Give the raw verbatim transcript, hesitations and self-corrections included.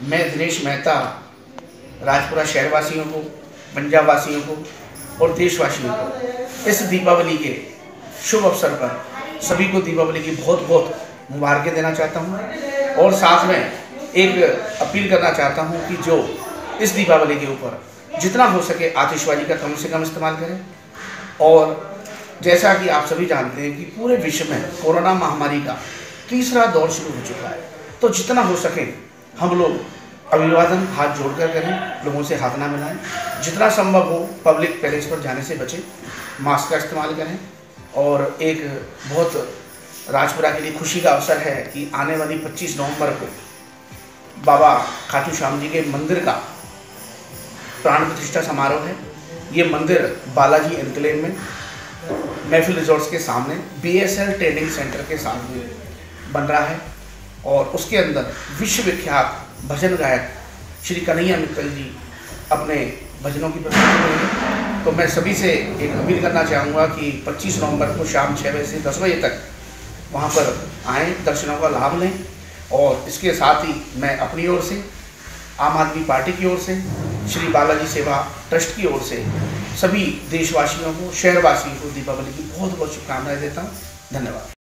मैं दिनेश मेहता राजपुरा शहरवासियों को, पंजाब वासियों को और देशवासियों को इस दीपावली के शुभ अवसर पर सभी को दीपावली की बहुत बहुत मुबारकें देना चाहता हूँ। और साथ में एक अपील करना चाहता हूँ कि जो इस दीपावली के ऊपर जितना हो सके आतिशबाजी का कम से कम इस्तेमाल करें। और जैसा कि आप सभी जानते हैं कि पूरे विश्व में कोरोना महामारी का तीसरा दौर शुरू हो चुका है, तो जितना हो सके हम लोग अभिवादन हाथ जोड़कर करें, लोगों से हाथ ना मिलाएं, जितना संभव हो पब्लिक प्लेस पर जाने से बचें, मास्क का इस्तेमाल करें। और एक बहुत राजपुरा के लिए खुशी का अवसर है कि आने वाली पच्चीस नवंबर को बाबा खाटू श्याम जी के मंदिर का प्राण प्रतिष्ठा समारोह है। ये मंदिर बालाजी एनक्लेव में महफिल रिजॉर्ट्स के सामने B S L training centre के सामने बन रहा है और उसके अंदर विश्व विख्यात भजन गायक श्री कन्हैया मित्तल जी अपने भजनों की प्रस्तुति करेंगे। तो मैं सभी से एक अपील करना चाहूँगा कि पच्चीस नवंबर को शाम छः बजे से दस बजे तक वहाँ पर आएँ, दर्शनों का लाभ लें। और इसके साथ ही मैं अपनी ओर से, आम आदमी पार्टी की ओर से, श्री बालाजी सेवा ट्रस्ट की ओर से सभी देशवासियों को, शहरवासियों को दीपावली की बहुत बहुत शुभकामनाएं देता हूँ। धन्यवाद।